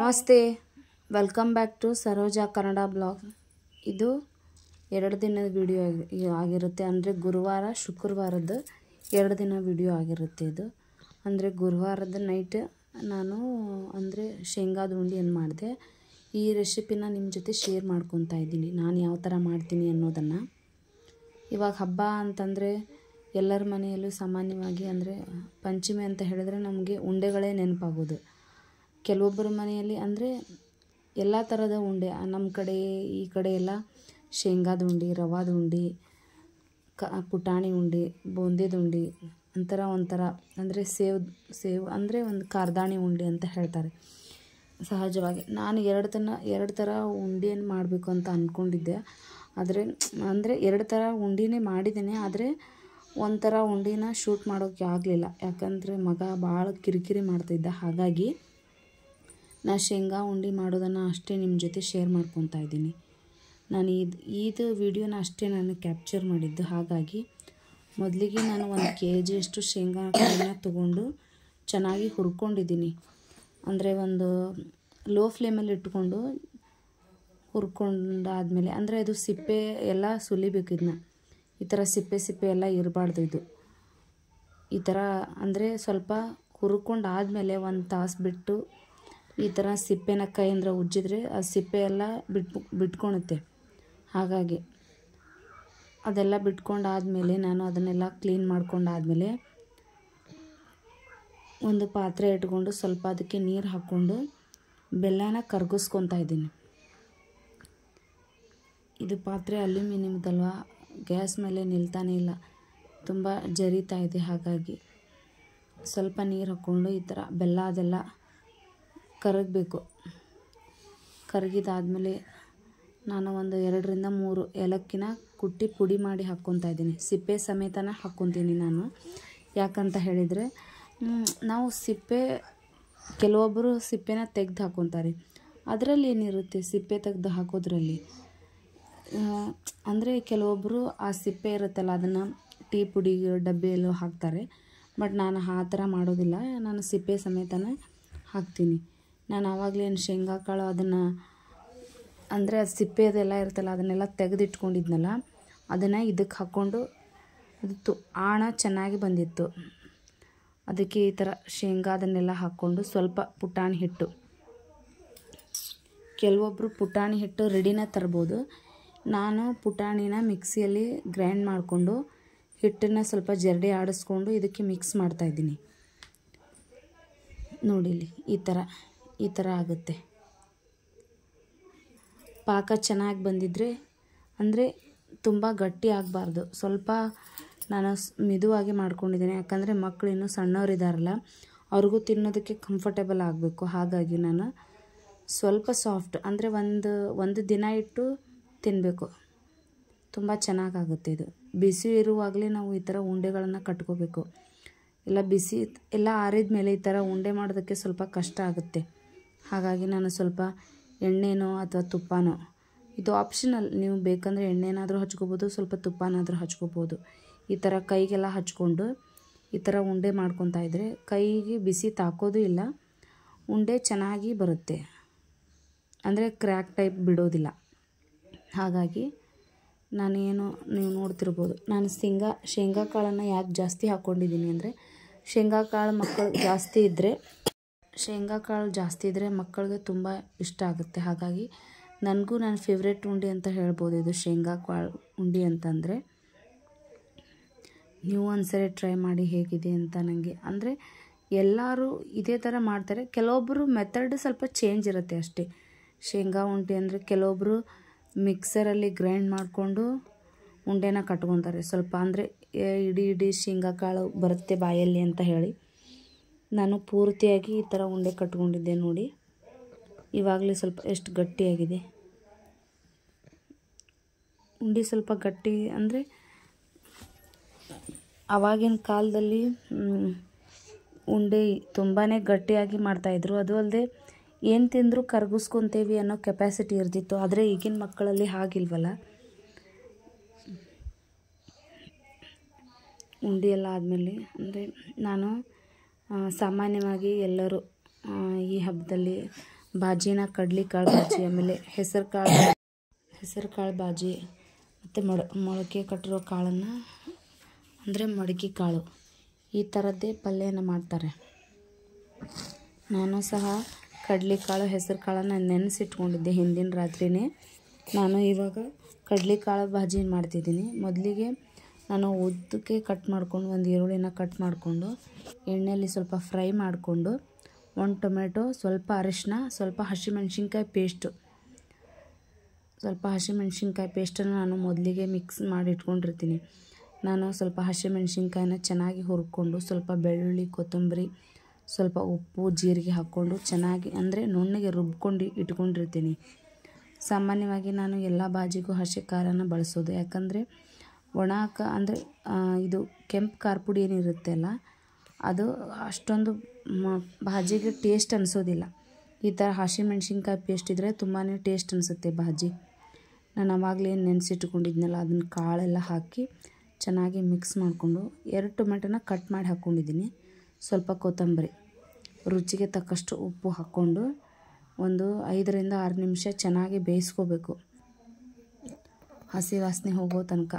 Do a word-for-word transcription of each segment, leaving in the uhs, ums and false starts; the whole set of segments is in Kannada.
ನಮಸ್ತೆ, welcome back to Saroja Kannada blog. ಇದು ಎರಡು ದಿನದ ವಿಡಿಯೋ ಆಗಿರುತ್ತೆ. ಅಂದರೆ ಗುರುವಾರ ಶುಕ್ರವಾರದ ಎರಡು ದಿನ ವಿಡಿಯೋ ಆಗಿರುತ್ತೆ. ಇದು ಅಂದರೆ ಗುರುವಾರದ ನೈಟ್ ನಾನು ಅಂದರೆ ಶೇಂಗಾದ ಉಂಡೆಯನ್ನು ಮಾಡಿದೆ. ಈ ರೆಸಿಪಿನ ನಿಮ್ಮ ಜೊತೆ ಶೇರ್ ಮಾಡ್ಕೊತಾ ಇದ್ದೀನಿ, ನಾನು ಯಾವ ಥರ ಮಾಡ್ತೀನಿ ಅನ್ನೋದನ್ನು. ಇವಾಗ ಹಬ್ಬ ಅಂತಂದರೆ ಎಲ್ಲರ ಮನೆಯಲ್ಲೂ ಸಾಮಾನ್ಯವಾಗಿ ಅಂದರೆ ಪಂಚಮಿ ಅಂತ ಹೇಳಿದ್ರೆ ನಮಗೆ ಉಂಡೆಗಳೇ ನೆನಪಾಗೋದು. ಕೆಲವೊಬ್ಬರ ಮನೆಯಲ್ಲಿ ಅಂದರೆ ಎಲ್ಲ ಥರದ ಉಂಡೆ, ನಮ್ಮ ಕಡೆ ಈ ಕಡೆ ಎಲ್ಲ ಶೇಂಗಾದ ಉಂಡೆ, ರವಾದ ಉಂಡೆ, ಕ ಪುಟಾಣಿ ಉಂಡೆ, ಬೂಂದಿದ ಉಂಡೆ ಒಂಥರ ಒಂಥರ ಅಂದರೆ ಸೇವ್ ಸೇವ್ ಅಂದರೆ ಒಂದು ಕಾರ್ದಾಣಿ ಉಂಡೆ ಅಂತ ಹೇಳ್ತಾರೆ. ಸಹಜವಾಗಿ ನಾನು ಎರಡು ತನ ಎರಡು ಥರ ಉಂಡೆಯನ್ನು ಮಾಡಬೇಕು ಅಂತ ಅಂದ್ಕೊಂಡಿದ್ದೆ. ಆದರೆ ಅಂದರೆ ಎರಡು ಥರ ಉಂಡೆನೇ ಮಾಡಿದ್ದೇನೆ. ಆದರೆ ಒಂಥರ ಉಂಡೆನ ಶೂಟ್ ಮಾಡೋಕ್ಕೆ ಆಗಲಿಲ್ಲ, ಯಾಕಂದರೆ ಮಗ ಭಾಳ ಕಿರಿಕಿರಿ ಮಾಡ್ತಿದ್ದ. ಹಾಗಾಗಿ ನಾ ಶೇಂಗಾ ಉಂಡೆ ಮಾಡೋದನ್ನು ಅಷ್ಟೇ ನಿಮ್ಮ ಜೊತೆ ಶೇರ್ ಮಾಡ್ಕೊತಾ ಇದ್ದೀನಿ. ನಾನು ಇದು ಇದು ವಿಡಿಯೋನ ಅಷ್ಟೇ ನಾನು ಕ್ಯಾಪ್ಚರ್ ಮಾಡಿದ್ದು. ಹಾಗಾಗಿ ಮೊದಲಿಗೆ ನಾನು ಒಂದು ಕೆ ಜಿಯಷ್ಟು ಶೇಂಗಾ ಕಾಳನ್ನ ತೊಗೊಂಡು ಚೆನ್ನಾಗಿ ಹುರ್ಕೊಂಡಿದ್ದೀನಿ. ಅಂದರೆ ಒಂದು ಲೋ ಫ್ಲೇಮಲ್ಲಿ ಇಟ್ಕೊಂಡು ಹುರ್ಕೊಂಡಾದಮೇಲೆ ಅಂದರೆ ಅದು ಸಿಪ್ಪೆ ಎಲ್ಲ ಸುಲಿಬೇಕು. ಇದನ್ನ ಈ ಥರ ಸಿಪ್ಪೆ ಸಿಪ್ಪೆ ಎಲ್ಲ ಇರಬಾರ್ದು. ಇದು ಈ ಥರ ಅಂದರೆ ಸ್ವಲ್ಪ ಹುರ್ಕೊಂಡಾದಮೇಲೆ ಒಂದು ತಾಸು ಬಿಟ್ಟು ಈ ಥರ ಸಿಪ್ಪೆನ ಕೈಯಿಂದ ಉಜ್ಜಿದ್ರೆ ಆ ಸಿಪ್ಪೆ ಎಲ್ಲ ಬಿಟ್ಟು ಬಿಟ್ಕೊಳುತ್ತೆ. ಹಾಗಾಗಿ ಅದೆಲ್ಲ ಬಿಟ್ಕೊಂಡಾದಮೇಲೆ ನಾನು ಅದನ್ನೆಲ್ಲ ಕ್ಲೀನ್ ಮಾಡ್ಕೊಂಡಾದಮೇಲೆ ಒಂದು ಪಾತ್ರೆ ಇಟ್ಕೊಂಡು ಸ್ವಲ್ಪ ಅದಕ್ಕೆ ನೀರು ಹಾಕ್ಕೊಂಡು ಬೆಲ್ಲನ ಕರಗಿಸ್ಕೊತಾ ಇದ್ದೀನಿ. ಇದು ಪಾತ್ರೆ ಅಲ್ಯೂಮಿನಿಯಮ್ದಲ್ವ, ಗ್ಯಾಸ್ ಮೇಲೆ ನಿಲ್ತಾನೇ ಇಲ್ಲ, ತುಂಬ ಜರಿತಾ ಇದೆ. ಹಾಗಾಗಿ ಸ್ವಲ್ಪ ನೀರು ಹಾಕ್ಕೊಂಡು ಈ ಥರ ಬೆಲ್ಲ ಅದೆಲ್ಲ ಕರಗಬೇಕು. ಕರಗಿದಾದಮೇಲೆ ನಾನು ಒಂದು ಎರಡರಿಂದ ಮೂರು ಏಲಕ್ಕಿನ ಕುಟ್ಟಿ ಪುಡಿ ಮಾಡಿ ಹಾಕ್ಕೊತಾ ಇದ್ದೀನಿ. ಸಿಪ್ಪೆ ಸಮೇತನ ಹಾಕ್ಕೊತೀನಿ ನಾನು. ಯಾಕಂತ ಹೇಳಿದರೆ ನಾವು ಸಿಪ್ಪೆ ಕೆಲವೊಬ್ಬರು ಸಿಪ್ಪೆನ ತೆಗೆದು ಹಾಕ್ಕೊತಾರೆ. ಅದರಲ್ಲಿ ಏನಿರುತ್ತೆ ಸಿಪ್ಪೆ ತೆಗೆದು ಹಾಕೋದ್ರಲ್ಲಿ ಅಂದರೆ ಕೆಲವೊಬ್ಬರು ಆ ಸಿಪ್ಪೆ ಇರುತ್ತಲ್ಲ ಅದನ್ನು ಟೀ ಪುಡಿ ಡಬ್ಬಿಯಲ್ಲೂ ಹಾಕ್ತಾರೆ. ಬಟ್ ನಾನು ಆ ಥರ ಮಾಡೋದಿಲ್ಲ, ನಾನು ಸಿಪ್ಪೆ ಸಮೇತನೇ ಹಾಕ್ತೀನಿ. ನಾನು ಆವಾಗಲೇ ಶೇಂಗಾ ಕಾಳು ಅದನ್ನು ಅಂದರೆ ಅದು ಸಿಪ್ಪೆ ಅದೆಲ್ಲ ಇರುತ್ತಲ್ಲ ಅದನ್ನೆಲ್ಲ ತೆಗೆದಿಟ್ಕೊಂಡಿದ್ನಲ್ಲ, ಅದನ್ನು ಇದಕ್ಕೆ ಹಾಕ್ಕೊಂಡು ಅದು ಆಣ ಚೆನ್ನಾಗಿ ಬಂದಿತ್ತು. ಅದಕ್ಕೆ ಈ ಥರ ಶೇಂಗಾ ಅದನ್ನೆಲ್ಲ ಹಾಕ್ಕೊಂಡು ಸ್ವಲ್ಪ ಪುಟಾಣಿ ಹಿಟ್ಟು, ಕೆಲವೊಬ್ಬರು ಪುಟಾಣಿ ಹಿಟ್ಟು ರೆಡಿನ ತರ್ಬೋದು. ನಾನು ಪುಟಾಣಿನ ಮಿಕ್ಸಿಯಲ್ಲಿ ಗ್ರೈಂಡ್ ಮಾಡಿಕೊಂಡು ಹಿಟ್ಟನ್ನು ಸ್ವಲ್ಪ ಜರಡಿ ಆಡಿಸ್ಕೊಂಡು ಇದಕ್ಕೆ ಮಿಕ್ಸ್ ಮಾಡ್ತಾಯಿದ್ದೀನಿ. ನೋಡಿಲಿ ಈ ಥರ ಈ ಥರ ಆಗುತ್ತೆ. ಪಾಕ ಚೆನ್ನಾಗಿ ಬಂದಿದ್ದರೆ ಅಂದರೆ ತುಂಬ ಗಟ್ಟಿ ಆಗಬಾರ್ದು, ಸ್ವಲ್ಪ ನಾನು ಮಿದುವಾಗಿ ಮಾಡ್ಕೊಂಡಿದ್ದೀನಿ. ಯಾಕಂದರೆ ಮಕ್ಕಳು ಇನ್ನೂ ಸಣ್ಣವರಿದ್ದಾರಲ್ಲ, ಅವ್ರಿಗೂ ತಿನ್ನೋದಕ್ಕೆ ಕಂಫರ್ಟೇಬಲ್ ಆಗಬೇಕು. ಹಾಗಾಗಿ ನಾನು ಸ್ವಲ್ಪ ಸಾಫ್ಟ್ ಅಂದರೆ ಒಂದು ಒಂದು ದಿನ ಇಟ್ಟು ತಿನ್ನಬೇಕು, ತುಂಬ ಚೆನ್ನಾಗಾಗುತ್ತೆ. ಇದು ಬಿಸಿ ಇರುವಾಗಲೇ ನಾವು ಈ ಥರ ಉಂಡೆಗಳನ್ನು ಕಟ್ಕೋಬೇಕು. ಎಲ್ಲ ಬಿಸಿ ಎಲ್ಲ ಆರಿದ ಮೇಲೆ ಈ ಥರ ಉಂಡೆ ಮಾಡೋದಕ್ಕೆ ಸ್ವಲ್ಪ ಕಷ್ಟ ಆಗುತ್ತೆ. ಹಾಗಾಗಿ ನಾನು ಸ್ವಲ್ಪ ಎಣ್ಣೆನೋ ಅಥವಾ ತುಪ್ಪನೋ, ಇದು ಆಪ್ಷನಲ್, ನೀವು ಬೇಕಂದರೆ ಎಣ್ಣೆನಾದರೂ ಹಚ್ಕೋಬೋದು, ಸ್ವಲ್ಪ ತುಪ್ಪನಾದರೂ ಹಚ್ಕೋಬೋದು. ಈ ಥರ ಕೈಗೆಲ್ಲ ಹಚ್ಕೊಂಡು ಈ ಥರ ಉಂಡೆ ಮಾಡ್ಕೊತಾ ಇದ್ದರೆ ಕೈಗೆ ಬಿಸಿ ತಾಕೋದು ಇಲ್ಲ, ಉಂಡೆ ಚೆನ್ನಾಗಿ ಬರುತ್ತೆ. ಅಂದರೆ ಕ್ರ್ಯಾಕ್ ಟೈಪ್ ಬಿಡೋದಿಲ್ಲ. ಹಾಗಾಗಿ ನಾನೇನು ನೀವು ನೋಡ್ತಿರ್ಬೋದು, ನಾನು ಶೇಂಗಾ ಶೇಂಗಾ ಕಾಳನ್ನು ಯಾಕೆ ಜಾಸ್ತಿ ಹಾಕ್ಕೊಂಡಿದ್ದೀನಿ ಅಂದರೆ ಶೇಂಗಾ ಕಾಳು ಮಕ್ಕಳು ಜಾಸ್ತಿ ಇದ್ದರೆ ಶೇಂಗಾ ಕಾಳು ಜಾಸ್ತಿ ಇದ್ದರೆ ಮಕ್ಕಳಿಗೆ ತುಂಬ ಇಷ್ಟ ಆಗುತ್ತೆ. ಹಾಗಾಗಿ ನನಗೂ ನನ್ನ ಫೇವ್ರೆಟ್ ಉಂಡೆ ಅಂತ ಹೇಳ್ಬೋದು ಇದು ಶೇಂಗಾ ಕಾಳು ಉಂಡೆ ಅಂತಂದರೆ. ನೀವು ಒಂದ್ಸರಿ ಟ್ರೈ ಮಾಡಿ ಹೇಗಿದೆ ಅಂತ. ನನಗೆ ಅಂದರೆ ಎಲ್ಲರೂ ಇದೇ ಥರ ಮಾಡ್ತಾರೆ, ಕೆಲವೊಬ್ಬರು ಮೆಥಡ್ ಸ್ವಲ್ಪ ಚೇಂಜ್ ಇರುತ್ತೆ ಅಷ್ಟೇ. ಶೇಂಗಾ ಉಂಡೆ ಅಂದರೆ ಕೆಲವೊಬ್ಬರು ಮಿಕ್ಸರಲ್ಲಿ ಗ್ರೈಂಡ್ ಮಾಡಿಕೊಂಡು ಉಂಡೆನ ಕಟ್ಕೊತಾರೆ. ಸ್ವಲ್ಪ ಅಂದರೆ ಇಡೀ ಇಡೀ ಶೇಂಗಾ ಕಾಳು ಬರುತ್ತೆ ಬಾಯಲ್ಲಿ ಅಂತ ಹೇಳಿ ನಾನು ಪೂರ್ತಿಯಾಗಿ ಈ ಥರ ಉಂಡೆ ಕಟ್ಕೊಂಡಿದ್ದೆ. ನೋಡಿ ಇವಾಗಲೇ ಸ್ವಲ್ಪ ಎಷ್ಟು ಗಟ್ಟಿಯಾಗಿದೆ ಉಂಡೆ. ಸ್ವಲ್ಪ ಗಟ್ಟಿ ಅಂದರೆ ಆವಾಗಿನ ಕಾಲದಲ್ಲಿ ಉಂಡೆ ತುಂಬಾ ಗಟ್ಟಿಯಾಗಿ ಮಾಡ್ತಾಯಿದ್ರು. ಅದು ಅಲ್ಲದೆ ಏನು ತಿಂದರೂ ಕರಗಿಸ್ಕೊತೇವಿ ಅನ್ನೋ ಕೆಪಾಸಿಟಿ ಇರ್ತಿತ್ತು. ಆದರೆ ಈಗಿನ ಮಕ್ಕಳಲ್ಲಿ ಹಾಗಿಲ್ವಲ್ಲ. ಉಂಡೆ ಎಲ್ಲ ಆದಮೇಲೆ ಅಂದರೆ ನಾನು ಸಾಮಾನ್ಯವಾಗಿ ಎಲ್ಲರೂ ಈ ಹಬ್ಬದಲ್ಲಿ ಭಾಜಿನ ಕಡ್ಲಿ ಕಾಳು ಭಾಜಿ, ಆಮೇಲೆ ಹೆಸರು ಕಾಳು ಹೆಸರು ಕಾಳು ಭಾಜಿ ಮತ್ತು ಮೊಳ ಮೊಳಕೆ ಕಟ್ಟಿರೋ ಕಾಳನ್ನು ಅಂದರೆ ಮಡಕೆ ಕಾಳು, ಈ ಥರದ್ದೇ ಪಲ್ಯನ ಮಾಡ್ತಾರೆ. ನಾನು ಸಹ ಕಡ್ಲಿ ಕಾಳು ಹೆಸರು ಕಾಳನ್ನು ನೆನೆಸಿಟ್ಕೊಂಡಿದ್ದೆ ಹಿಂದಿನ ರಾತ್ರಿಯೇ. ನಾನು ಇವಾಗ ಕಡ್ಲಿ ಕಾಳು ಭಾಜಿ ಮಾಡ್ತಿದ್ದೀನಿ. ಮೊದಲಿಗೆ ನಾನು ಉದ್ದಕ್ಕೆ ಕಟ್ ಮಾಡ್ಕೊಂಡು ಒಂದು ಈರುಳ್ಳಿನ ಕಟ್ ಮಾಡಿಕೊಂಡು ಎಣ್ಣೆಯಲ್ಲಿ ಸ್ವಲ್ಪ ಫ್ರೈ ಮಾಡಿಕೊಂಡು ಒಂದು ಟೊಮೆಟೊ, ಸ್ವಲ್ಪ ಅರಿಶಿನ, ಸ್ವಲ್ಪ ಹಸಿಮೆಣ್ಸಿನ್ಕಾಯಿ ಪೇಸ್ಟು ಸ್ವಲ್ಪ ಹಸಿಮೆಣ್ಸಿನ್ಕಾಯಿ ಪೇಸ್ಟನ್ನು ನಾನು ಮೊದಲಿಗೆ ಮಿಕ್ಸ್ ಮಾಡಿ ಇಟ್ಕೊಂಡಿರ್ತೀನಿ. ನಾನು ಸ್ವಲ್ಪ ಹಸಿಮೆಣ್ಸಿನ್ಕಾಯಿನ ಚೆನ್ನಾಗಿ ಹುರ್ಕೊಂಡು ಸ್ವಲ್ಪ ಬೆಳ್ಳುಳ್ಳಿ, ಕೊತ್ತಂಬರಿ, ಸ್ವಲ್ಪ ಉಪ್ಪು, ಜೀರಿಗೆ ಹಾಕ್ಕೊಂಡು ಚೆನ್ನಾಗಿ ಅಂದರೆ ನುಣ್ಣಗೆ ರುಬ್ಕೊಂಡು ಇಟ್ಕೊಂಡಿರ್ತೀನಿ. ಸಾಮಾನ್ಯವಾಗಿ ನಾನು ಎಲ್ಲ ಭಾಜಿಗೂ ಹಸಿ ಖಾರನ ಬಳಸೋದು. ಯಾಕಂದರೆ ಒಣ ಕ ಅಂದರೆ ಇದು ಕೆಂಪು ಖಾರ ಪುಡಿ ಏನಿರುತ್ತೆ ಅಲ್ಲ, ಅದು ಅಷ್ಟೊಂದು ಮ ಭಾಜಿಗೆ ಟೇಸ್ಟ್ ಅನಿಸೋದಿಲ್ಲ. ಈ ಥರ ಹಸಿಮೆಣ್ಸಿನ್ಕಾಯಿ ಪೇಸ್ಟ್ ಇದ್ದರೆ ತುಂಬಾ ಟೇಸ್ಟ್ ಅನಿಸುತ್ತೆ ಭಾಜಿ. ನಾನು ಆವಾಗಲೇ ನೆನೆಸಿಟ್ಕೊಂಡಿದ್ನಲ್ಲ ಅದನ್ನ ಕಾಳೆಲ್ಲ ಹಾಕಿ ಚೆನ್ನಾಗಿ ಮಿಕ್ಸ್ ಮಾಡಿಕೊಂಡು ಎರಡು ಟೊಮೆಟೊನ ಕಟ್ ಮಾಡಿ ಹಾಕ್ಕೊಂಡಿದ್ದೀನಿ. ಸ್ವಲ್ಪ ಕೊತ್ತಂಬರಿ, ರುಚಿಗೆ ತಕ್ಕಷ್ಟು ಉಪ್ಪು ಹಾಕ್ಕೊಂಡು ಒಂದು ಐದರಿಂದ ಆರು ನಿಮಿಷ ಚೆನ್ನಾಗಿ ಬೇಯಿಸ್ಕೋಬೇಕು, ಹಸಿ ವಾಸನೆ ಹೋಗೋ ತನಕ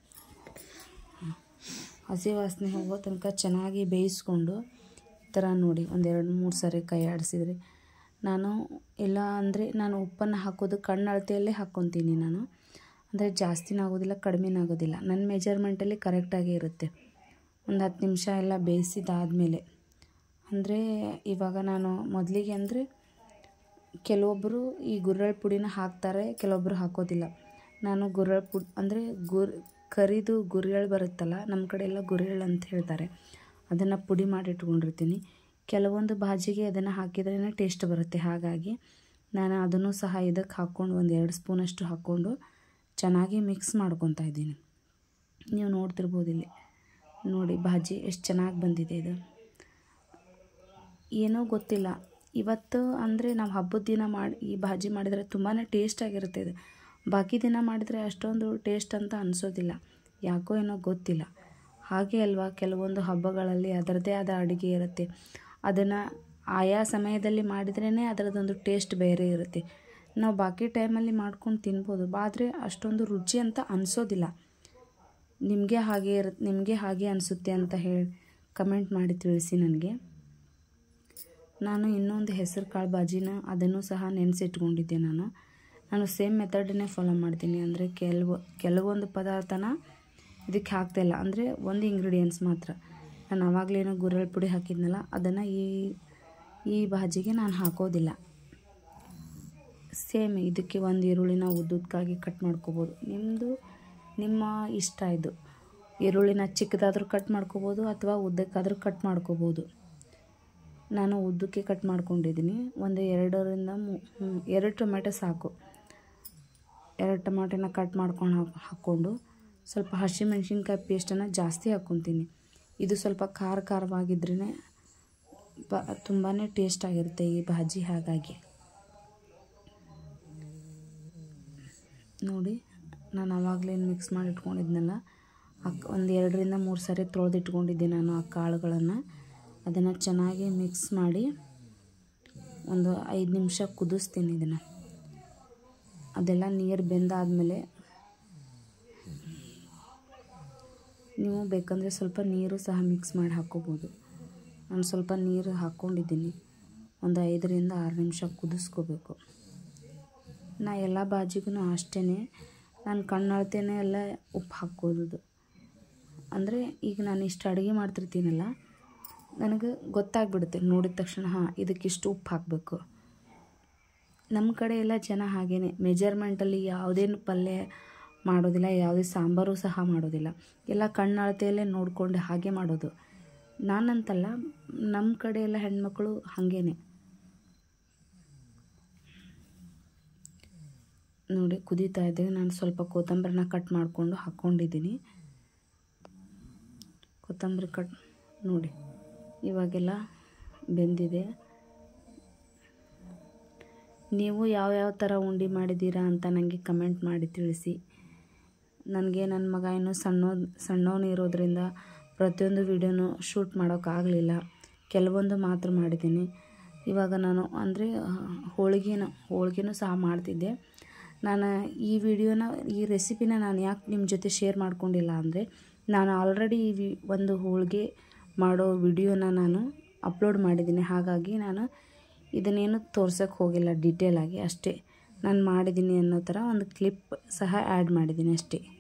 ಹಸಿ ವಾಸನೆ ಹೋಗೋ ತನಕ ಚೆನ್ನಾಗಿ ಬೇಯಿಸ್ಕೊಂಡು ಈ ಥರ ನೋಡಿ ಒಂದೆರಡು ಮೂರು ಸರಿ ಕೈ ಆಡಿಸಿದ್ರೆ, ನಾನು ಇಲ್ಲ ಅಂದರೆ ನಾನು ಉಪ್ಪನ್ನು ಹಾಕೋದು ಕಣ್ಣು ಅಳತೆಯಲ್ಲೇ ಹಾಕ್ಕೊತೀನಿ. ನಾನು ಅಂದರೆ ಜಾಸ್ತಿನೂ ಆಗೋದಿಲ್ಲ, ಕಡಿಮೆನೂ ಆಗೋದಿಲ್ಲ, ನನ್ನ ಮೆಜರ್ಮೆಂಟಲ್ಲಿ ಕರೆಕ್ಟಾಗಿ ಇರುತ್ತೆ. ಒಂದು ಹತ್ತು ನಿಮಿಷ ಎಲ್ಲ ಬೇಯಿಸಿದಾದಮೇಲೆ ಅಂದರೆ ಇವಾಗ ನಾನು ಮೊದಲಿಗೆ ಅಂದರೆ ಕೆಲವೊಬ್ಬರು ಈ ಗುರೆಳ್ಳು ಪುಡಿನ ಹಾಕ್ತಾರೆ, ಕೆಲವೊಬ್ಬರು ಹಾಕೋದಿಲ್ಲ. ನಾನು ಗುರೆಳ್ಳು ಪುಡಿ ಅಂದರೆ ಗುರ್ ಕರಿದು ಗುರೆಳ್ಳು ಬರುತ್ತಲ್ಲ, ನಮ್ಮ ಕಡೆ ಎಲ್ಲ ಗುರೆಳ್ಳು ಅಂತ ಹೇಳ್ತಾರೆ, ಅದನ್ನು ಪುಡಿ ಮಾಡಿ ಇಟ್ಕೊಂಡಿರ್ತೀನಿ. ಕೆಲವೊಂದು ಭಾಜಿಗೆ ಅದನ್ನು ಹಾಕಿದ್ರೇ ಟೇಸ್ಟ್ ಬರುತ್ತೆ. ಹಾಗಾಗಿ ನಾನು ಅದನ್ನು ಸಹ ಇದಕ್ಕೆ ಹಾಕ್ಕೊಂಡು ಒಂದು ಎರಡು ಸ್ಪೂನಷ್ಟು ಹಾಕ್ಕೊಂಡು ಚೆನ್ನಾಗಿ ಮಿಕ್ಸ್ ಮಾಡ್ಕೊತಾ ಇದ್ದೀನಿ. ನೀವು ನೋಡ್ತಿರ್ಬೋದು ಇಲ್ಲಿ ನೋಡಿ ಭಾಜಿ ಎಷ್ಟು ಚೆನ್ನಾಗಿ ಬಂದಿದೆ. ಇದು ಏನೋ ಗೊತ್ತಿಲ್ಲ, ಇವತ್ತು ಅಂದರೆ ನಾವು ಹಬ್ಬದ ದಿನ ಮಾಡಿ ಈ ಭಾಜಿ ಮಾಡಿದರೆ ತುಂಬಾ ಟೇಸ್ಟಾಗಿರುತ್ತೆ. ಇದು ಬಾಕಿ ದಿನ ಮಾಡಿದರೆ ಅಷ್ಟೊಂದು ಟೇಸ್ಟ್ ಅಂತ ಅನಿಸೋದಿಲ್ಲ, ಯಾಕೋ ಏನೋ ಗೊತ್ತಿಲ್ಲ. ಹಾಗೆ ಅಲ್ವಾ, ಕೆಲವೊಂದು ಹಬ್ಬಗಳಲ್ಲಿ ಅದರದ್ದೇ ಆದ ಅಡುಗೆ ಇರುತ್ತೆ, ಅದನ್ನು ಆಯಾ ಸಮಯದಲ್ಲಿ ಮಾಡಿದ್ರೇ ಅದರದ್ದೊಂದು ಟೇಸ್ಟ್ ಬೇರೆ ಇರುತ್ತೆ. ನಾವು ಬಾಕಿ ಟೈಮಲ್ಲಿ ಮಾಡ್ಕೊಂಡು ತಿನ್ಬೋದು, ಆದರೆ ಅಷ್ಟೊಂದು ರುಚಿ ಅಂತ ಅನಿಸೋದಿಲ್ಲ. ನಿಮಗೆ ಹಾಗೆ ಇರುತ್ತೆ, ನಿಮಗೆ ಹಾಗೆ ಅನಿಸುತ್ತೆ ಅಂತ ಹೇಳಿ ಕಮೆಂಟ್ ಮಾಡಿ ತಿಳಿಸಿ ನನಗೆ. ನಾನು ಇನ್ನೊಂದು ಹೆಸರು ಕಾಳು ಭಾಜಿನ ಅದನ್ನು ಸಹ ನೆನೆಸಿಟ್ಕೊಂಡಿದ್ದೆ. ನಾನು ನಾನು ಸೇಮ್ ಮೆಥಡನ್ನೇ ಫಾಲೋ ಮಾಡ್ತೀನಿ. ಅಂದರೆ ಕೆಲವು ಕೆಲವೊಂದು ಪದಾರ್ಥನ ಇದಕ್ಕೆ ಹಾಕ್ತಾಯಿಲ್ಲ, ಅಂದರೆ ಒಂದು ಇಂಗ್ರೀಡಿಯೆಂಟ್ಸ್ ಮಾತ್ರ. ನಾನು ಆವಾಗಲೇನೋ ಗುರೆಳ್ಳು ಪುಡಿ ಹಾಕಿದ್ನಲ್ಲ, ಅದನ್ನು ಈ ಈ ಭಾಜಿಗೆ ನಾನು ಹಾಕೋದಿಲ್ಲ. ಸೇಮ್ ಇದಕ್ಕೆ ಒಂದು ಈರುಳ್ಳಿನ ಉದ್ದುದಕ್ಕಾಗಿ ಕಟ್ ಮಾಡ್ಕೋಬೋದು. ನಿಮ್ಮದು ನಿಮ್ಮ ಇಷ್ಟ, ಇದು ಈರುಳ್ಳಿನ ಚಿಕ್ಕದಾದರೂ ಕಟ್ ಮಾಡ್ಕೋಬೋದು ಅಥವಾ ಉದ್ದಕ್ಕಾದರೂ ಕಟ್ ಮಾಡ್ಕೋಬೋದು. ನಾನು ಉದ್ದಕ್ಕೆ ಕಟ್ ಮಾಡ್ಕೊಂಡಿದ್ದೀನಿ. ಒಂದು ಎರಡರಿಂದ ಮೂ ಎರಡು ಟೊಮೆಟೊ ಸಾಕು. ಎರಡು ಟೊಮೆಟೊನ ಕಟ್ ಮಾಡ್ಕೊಂಡು ಹಾಕಿ ಹಾಕ್ಕೊಂಡು ಸ್ವಲ್ಪ ಹಸಿಮೆಣ್ಸಿನ್ಕಾಯಿ ಪೇಸ್ಟನ್ನು ಜಾಸ್ತಿ ಹಾಕ್ಕೊತೀನಿ. ಇದು ಸ್ವಲ್ಪ ಖಾರ ಖಾರವಾಗಿದ್ರೇ ಬ ತುಂಬಾ ಟೇಸ್ಟಾಗಿರುತ್ತೆ ಈ ಭಾಜಿ. ಹಾಗಾಗಿ ನೋಡಿ, ನಾನು ಆವಾಗಲೇ ಮಿಕ್ಸ್ ಮಾಡಿ ಇಟ್ಕೊಂಡಿದ್ನಲ್ಲ, ಅಕ್ ಒಂದು ಎರಡರಿಂದ ಮೂರು ಸಾರಿ ತೊಳೆದಿಟ್ಕೊಂಡಿದ್ದೆ ನಾನು ಆ ಕಾಳುಗಳನ್ನು. ಅದನ್ನು ಚೆನ್ನಾಗಿ ಮಿಕ್ಸ್ ಮಾಡಿ ಒಂದು ಐದು ನಿಮಿಷ ಕುದಿಸ್ತೀನಿ ಇದನ್ನು. ಅದೆಲ್ಲ ನೀರು ಬೆಂದಾದಮೇಲೆ ನೀವು ಬೇಕಂದರೆ ಸ್ವಲ್ಪ ನೀರು ಸಹ ಮಿಕ್ಸ್ ಮಾಡಿ ಹಾಕ್ಕೋಬೋದು. ನಾನು ಸ್ವಲ್ಪ ನೀರು ಹಾಕ್ಕೊಂಡಿದ್ದೀನಿ. ಒಂದು ಐದರಿಂದ ಆರು ನಿಮಿಷ ಕುದಿಸ್ಕೋಬೇಕು. ನಾ ಎಲ್ಲ ಭಾಜಿಗೂ ಅಷ್ಟೇ, ನಾನು ಕಣ್ಣಳತೆಯೇ ಎಲ್ಲ ಉಪ್ಪು ಹಾಕ್ಕೋದು. ಅಂದರೆ ಈಗ ನಾನು ಇಷ್ಟು ಅಡುಗೆ ಮಾಡ್ತಿರ್ತೀನಲ್ಲ, ನನಗೆ ಗೊತ್ತಾಗ್ಬಿಡುತ್ತೆ ನೋಡಿದ ತಕ್ಷಣ, ಹಾಂ ಇದಕ್ಕಿಷ್ಟು ಉಪ್ಪು ಹಾಕಬೇಕು. ನಮ್ಮ ಕಡೆ ಎಲ್ಲ ಜನ ಹಾಗೇ ಮೆಜರ್ಮೆಂಟಲ್ಲಿ ಯಾವುದೇನು ಪಲ್ಯ ಮಾಡೋದಿಲ್ಲ, ಯಾವುದೇ ಸಾಂಬಾರು ಸಹ ಮಾಡೋದಿಲ್ಲ, ಎಲ್ಲ ಕಣ್ಣಳತೆಯಲ್ಲೇ ನೋಡಿಕೊಂಡು ಹಾಗೆ ಮಾಡೋದು. ನಾನಂತಲ್ಲ, ನಮ್ಮ ಕಡೆ ಎಲ್ಲ ಹೆಣ್ಮಕ್ಳು ಹಾಗೇ ನೋಡಿ. ಕುದೀತಾ ಇದ್ದರೆ ನಾನು ಸ್ವಲ್ಪ ಕೊತ್ತಂಬರಿನ ಕಟ್ ಮಾಡಿಕೊಂಡು ಹಾಕ್ಕೊಂಡಿದ್ದೀನಿ. ಕೊತ್ತಂಬರಿ ಕಟ್ ನೋಡಿ, ಇವಾಗೆಲ್ಲ ಬೆಂದಿದೆ. ನೀವು ಯಾವ್ಯಾವ ಥರ ಉಂಡೆ ಮಾಡಿದ್ದೀರಾ ಅಂತ ನನಗೆ ಕಮೆಂಟ್ ಮಾಡಿ ತಿಳಿಸಿ. ನನಗೆ ನನ್ನ ಮಗ ಇನ್ನೂ ಸಣ್ಣ ಸಣ್ಣವನು ಇರೋದ್ರಿಂದ ಪ್ರತಿಯೊಂದು ವೀಡಿಯೋನು ಶೂಟ್ ಮಾಡೋಕ್ಕಾಗಲಿಲ್ಲ, ಕೆಲವೊಂದು ಮಾತ್ರ ಮಾಡಿದ್ದೀನಿ. ಇವಾಗ ನಾನು ಅಂದರೆ ಹೋಳಿಗೆನ ಹೋಳಿಗೆನೂ ಸಹ ಮಾಡ್ತಿದ್ದೆ. ನಾನು ಈ ವಿಡಿಯೋನ ಈ ರೆಸಿಪಿನ ನಾನು ಯಾಕೆ ನಿಮ್ಮ ಜೊತೆ ಶೇರ್ ಮಾಡ್ಕೊಂಡಿಲ್ಲ ಅಂದರೆ, ನಾನು ಆಲ್ರೆಡಿ ಈ ವಿ ಒಂದು ಹೋಳಿಗೆ ಮಾಡೋ ವಿಡಿಯೋನ ನಾನು ಅಪ್ಲೋಡ್ ಮಾಡಿದ್ದೀನಿ. ಹಾಗಾಗಿ ನಾನು ಇದನ್ನೇನು ತೋರ್ಸೋಕ್ಕೆ ಹೋಗಿಲ್ಲ ಡೀಟೇಲಾಗಿ, ಅಷ್ಟೇ ನಾನು ಮಾಡಿದ್ದೀನಿ ಅನ್ನೋ ಥರ ಒಂದು ಕ್ಲಿಪ್ ಸಹ ಆ್ಯಡ್ ಮಾಡಿದ್ದೀನಿ ಅಷ್ಟೇ.